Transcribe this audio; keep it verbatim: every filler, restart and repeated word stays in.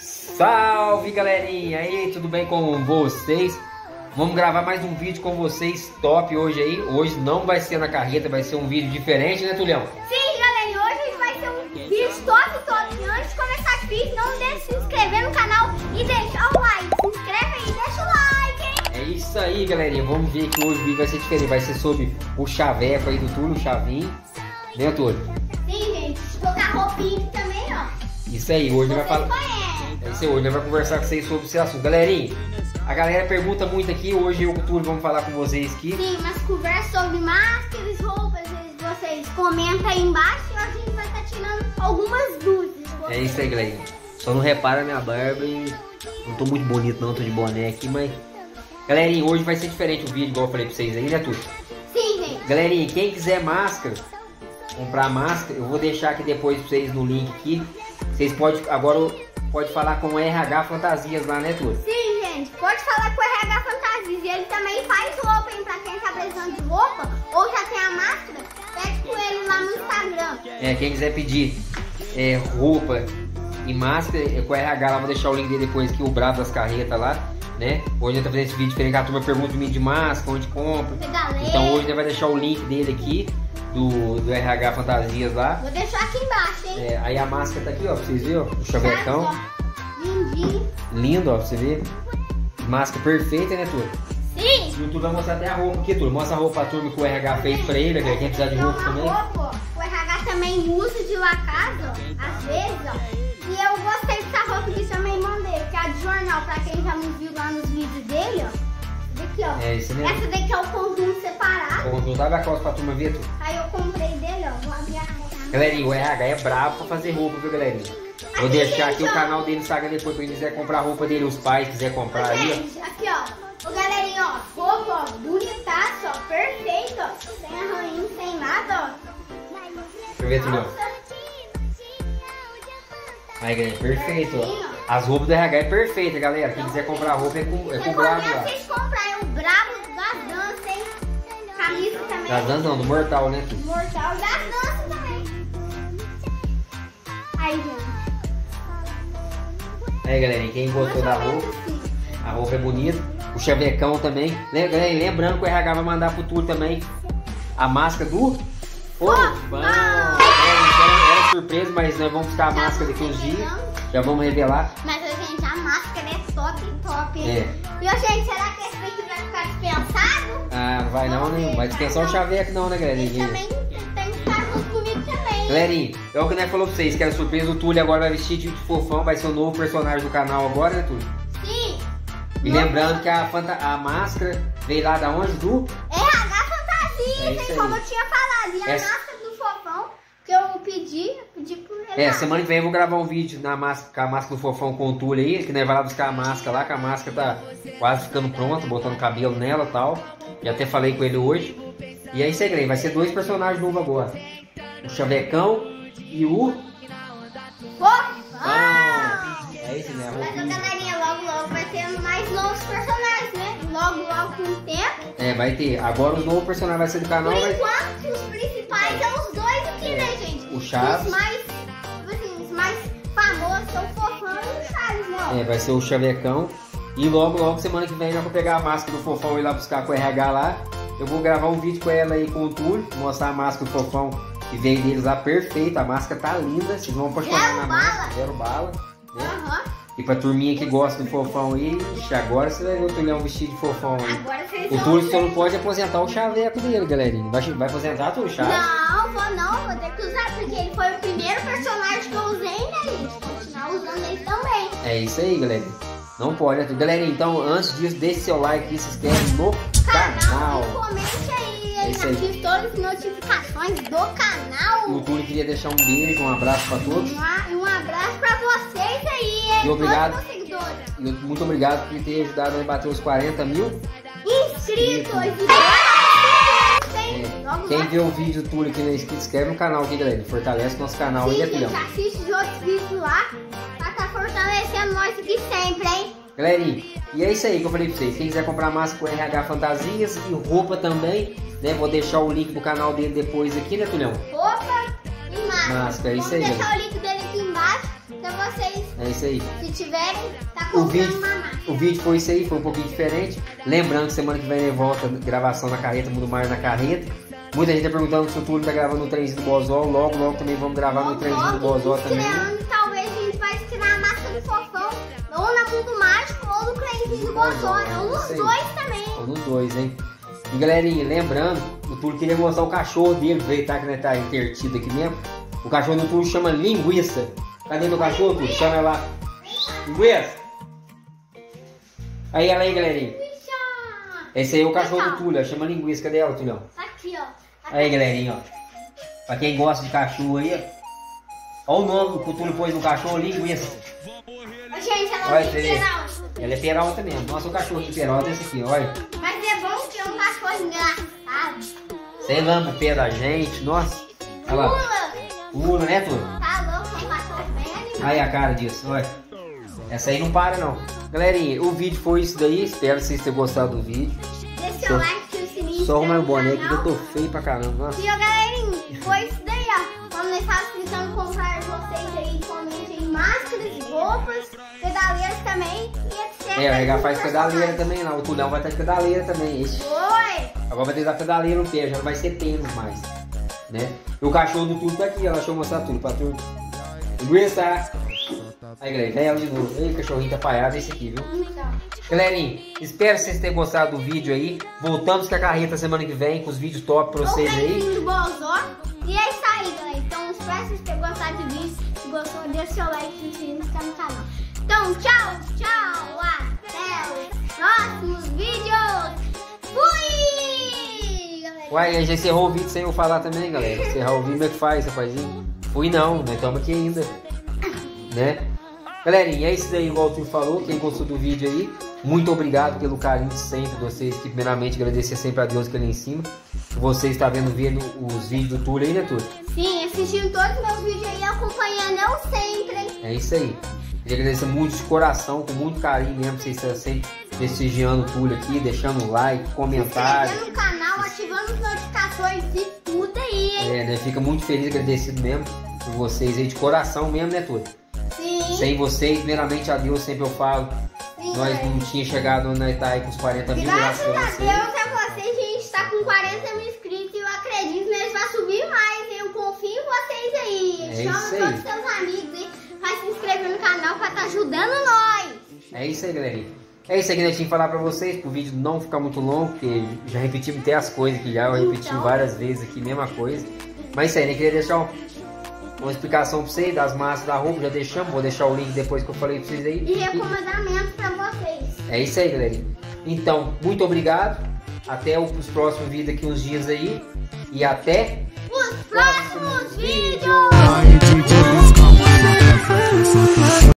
Salve, galerinha! Aí, tudo bem com vocês? Vamos gravar mais um vídeo com vocês top hoje aí. Hoje não vai ser na carreta, vai ser um vídeo diferente, né, Tulhão? Sim, galerinha, hoje vai ser um vídeo top, top. E antes de começar esse vídeo, não deixe de se inscrever no canal e deixar o like. Se inscreve aí e deixa o like, hein? É isso aí, galerinha. Vamos ver que hoje o vídeo vai ser diferente. Vai ser sobre o chaveco aí do Túlio, o chavinho. Né, Túlio? Sim, gente. Colocar roupinha aqui também, ó. Isso aí, hoje vai falar. É isso aí, hoje nós vamos conversar com vocês sobre esse assunto. Galerinha, a galera pergunta muito aqui. Hoje eu e o Túlio vamos falar com vocês aqui. Sim, mas conversa sobre máscaras, roupas. Vocês comentam aí embaixo e a gente vai estar tirando algumas dúvidas. É isso aí, galerinha. Só não repara a minha barba e não tô muito bonito não, tô de boné aqui, mas... Galerinha, hoje vai ser diferente o vídeo, igual eu falei pra vocês aí, né, Túlio? Sim, gente. Galerinha, quem quiser máscara, comprar máscara, eu vou deixar aqui depois pra vocês no link aqui. Vocês podem, agora pode falar com o R H Fantasias lá, né, Túlio? Sim, gente, pode falar com o R H Fantasias. E ele também faz roupa, hein, pra quem tá precisando de roupa ou já tem a máscara, pede com ele lá no Instagram. É, quem quiser pedir é, roupa e máscara, é com o R H lá, vou deixar o link dele depois aqui, o Brabo das Carretas lá, né? Hoje a gente tá fazendo esse vídeo diferente, a turma pergunta de mim de máscara, onde compra. Então hoje a gente vai deixar o link dele aqui, do, do R H Fantasias lá. Vou deixar aqui embaixo, hein? É, aí a máscara tá aqui, ó, pra vocês verem, ó, o chavecão. Lindinho. Lindo, ó, pra você ver. Máscara perfeita, né, Túlio? Sim! E o Túlio vai mostrar até a roupa aqui, Túlio. Mostra a roupa pra turma que o R H fez pra ele, né? Quem precisar de roupa Então, também. Roupa, ó, o R H também usa de lacado, ó, às vezes, ó. E eu gostei dessa roupa que chama irmão dele, que é a de jornal, pra quem já não viu lá nos vídeos dele, ó. Daqui, ó. É isso mesmo. Essa daqui é o conjunto separado. O conjunto abre a costa pra turma ver, Túlio. Aí eu comprei dele, ó. Vou abrir a roupa. Galerinha, o R H é brabo pra fazer roupa, viu, galerinha? Vou Aqui, deixar gente, aqui ó. o canal dele no Instagram depois pra quem quiser comprar a roupa dele, os pais quiser comprar aí, Gente, aqui, ó. Ô, galerinha, ó. Roupa, ó. Bonitaça, ó. Perfeito, ó. Sem arranhão, sem nada, ó. Deixa eu ver, Túlio. Aí, galera, perfeito, ó. As roupas do R H é perfeita, galera. Quem quiser comprar roupa é com, é com o Brabo lá. Vocês comprarem o Brabo das danças, hein? Camisa também. Das danças não, do Mortal, né, Túlio? Mortal das danças também. Aí, gente. Aí, galerinha, quem gostou da roupa, a roupa é bonita. O chavecão também. Lembrando que o R H vai mandar pro Túlio também a máscara do Fofão. Era, era surpresa, mas nós vamos buscar a máscara daqui uns dias. Já vamos revelar. Mas, gente, a máscara é top, top. É. E, ó, gente, será que esse daqui vai ficar dispensado? Ah, não vai não, né? Vai dispensar o chaveco não, né, galerinha? Ele também tem que estar junto comigo também. Galerinha, é o que nós falou pra vocês, que era surpresa. O Túlio agora vai vestir de Fofão, vai ser o novo personagem do canal agora, né, Túlio? Sim. E lembrando que a, fanta a máscara veio lá da onde, do? R H Fantasia, É isso gente, aí. como eu tinha falado. E a Essa- máscara do Fofão, que eu pedi, eu pedi por ele. É, semana que vem eu vou gravar um vídeo na máscara, com a máscara do Fofão com o Túlio aí, que nós vai lá buscar a máscara lá, que a máscara tá quase ficando pronta, botando cabelo nela e tal. E até falei com ele hoje. E é isso aí, galera, vai ser dois personagens novos agora. O Chavecão e o... Fofão! Ah, é isso, né? A Mas a roupinha. galerinha logo, logo vai ter mais novos personagens, né? Logo, logo com o tempo. É, vai ter. Agora os novos personagens vai ser do canal, Por vai... enquanto, os principais são os dois aqui, É, né, gente? o Chaves. Os mais, tipo assim, os mais famosos são o Fofão e o Chaves, né? É, vai ser o Chavecão. E logo, logo, semana que vem, eu vou pegar a máscara do Fofão e ir lá buscar com o R H lá. Eu vou gravar um vídeo com ela aí, com o Túlio, mostrar a máscara do Fofão que veio deles lá, perfeita. A máscara tá linda, vocês vão apaixonar Zero na bala. máscara. Zero bala. Né? Aham. E pra turminha que gosta do Fofão aí, ixi, agora você vai ver o Tulhão vestido de Fofão aí. Agora vocês O vão Túlio só ver. não pode aposentar o chaveco dele, galerinha. Vai, vai aposentar tu, o Chaves? Não, vou não, vou ter que usar, porque ele foi o primeiro personagem que eu usei, né, gente? Vou continuar usando ele também. É isso aí, galera. Não pode, né? Galera, então, antes disso, deixe seu like e se inscreve no canal. E comente aí, É aí isso aí. ative todas as notificações do canal. O Túlio queria deixar um beijo, um abraço pra todos. Um a- E um abraço pra vocês aí, hein? E obrigado. Todos os seguidores. E muito obrigado por ter ajudado a bater os quarenta mil. Inscritos. E bora, É, Logo, quem logo. vê o vídeo do Túlio aqui não é inscrito, inscreve no canal aqui, galera. Fortalece nosso canal aí, Sim, né, gente, Tulhão? assiste os outros vídeos lá. Pra tá fortalecendo nós aqui sempre, hein? Galerinha, e é isso aí que eu falei pra vocês. Quem quiser comprar máscara com R H Fantasias e roupa também, né? Vou deixar o link do canal dele depois aqui, né, Tulhão? Roupa e máscara. Máscara, é isso Vamos aí, deixar galera. o link dele aqui embaixo pra vocês É isso aí. Se tiverem, tá O comprando vídeo, uma máquina. o vídeo foi isso aí, foi um pouquinho diferente. Lembrando que semana que vem volta gravação na carreta, Mundo Maior na carreta. Muita gente tá perguntando se o Túlio tá gravando no trenzinho do Bozó. Logo, logo também vamos gravar no trenzinho do Bozó também. Estreando, talvez a gente vai estrear a máscara do Fofão, ou na Mundo Mágico, ou no trenzinho do Bozó. Ou nos dois também. Ou nos dois, hein? E galerinha, lembrando, o Túlio queria mostrar o cachorro dele, aproveitar que ele tá intertido aqui mesmo. O cachorro do Túlio chama Linguiça. Cadê teu cachorro, Túlio? Chama ela lá. Linguiça! Aí ela aí, galerinha. Esse aí é o cachorro do Túlio, chama Linguiça. Cadê ela, Túlio? Aqui, ó. Aí, galerinha, ó. Pra quem gosta de cachorro aí, ó. Olha o nome que o Túlio pôs no cachorro, Linguiça. Gente, ela Olha, é peralta. Ela é peralta mesmo. Nossa, o cachorrinho de peralta é esse aqui, olha. Mas é bom que é um cachorro engraçado. Você lamba o pé da gente, nossa. Olha lá. Pula. Pula, né, Túlio? Tá louco, é um cachorro bem animado. Aí a cara disso, olha. Essa aí não para, não. Galerinha, o vídeo foi isso daí. Espero que vocês tenham gostado do vídeo. Deixa seu like, seu sininho. Só arrumar o boné que canal. eu tô feio pra caramba. Nossa. E ó, galerinha, foi isso daí, ó. Vamos deixar explicando comprar vocês aí, comentem aí, máscaras, roupas, pedaleiras também e etcétera. É, o Regar faz pedaleira também lá. O Tulhão vai estar de pedaleira também. Ixi. Oi! Agora vai ter da pedaleira no pé, já não vai ser tênis mais. Né? E o cachorro do Túlio tá aqui, ela achou mostrar tudo pra turma. Linguiça! Aí, galera, vem ela de novo. Ei, cachorrinho tá apaiado esse aqui, viu? Então. Galerinha, espero que vocês tenham gostado do vídeo aí. Voltamos com a carreta semana que vem, com os vídeos top pra vocês aí. Do Bozó. E é isso aí, galera. Então, espero que vocês tenham gostado do vídeo. Se gostou, deixa seu like e se inscreve no canal. Então, tchau, tchau. Até os próximos vídeos. Fui! Galera. Uai, aí já encerrou o vídeo sem eu falar também, galera. Encerrar o vídeo, como é que faz, rapazinho? Fui não, né? Estamos aqui ainda. Né? Galerinha, é isso daí, igual o Túlio falou. Quem gostou do vídeo aí, muito obrigado pelo carinho de sempre de vocês. Que primeiramente agradecer sempre a Deus que ele ensina. Você está vendo, vendo os vídeos do Túlio aí, né, Túlio? Sim, assistindo todos os meus vídeos aí, acompanhando eu sempre, hein? É isso aí. Queria agradecer muito de coração, com muito carinho mesmo. Vocês estão sempre prestigiando o Túlio aqui, deixando like, comentário. Se inscrevendo no canal, ativando as notificações e tudo aí, hein? É, né? Fica muito feliz, agradecido mesmo por vocês aí, de coração mesmo, né, Túlio? Sim. Sem vocês, primeiramente a Deus, sempre eu falo. Sim, Nós é. não tínhamos chegado na Itaí com os quarenta mil, Graças a vocês. Deus é vocês, a gente tá com quarenta mil inscritos e eu acredito que eles vão subir mais. Eu confio em vocês aí. É Chama isso aí. todos os seus amigos aí, vai se inscrever no canal pra tá ajudando nós. É isso aí, galerinha. É isso aí que nós tínhamos que falar pra vocês, pro vídeo não ficar muito longo, porque já repetimos até as coisas que já, eu repeti Então. várias vezes aqui, mesma coisa. Mas isso aí, né? Queria deixar um, uma explicação pra vocês das massas da roupa, já deixamos, vou deixar o link depois que eu falei pra vocês aí. E recomendamentos pra vocês. É isso aí, galerinha. Então, muito obrigado. Até os próximos vídeos aqui uns dias aí. E até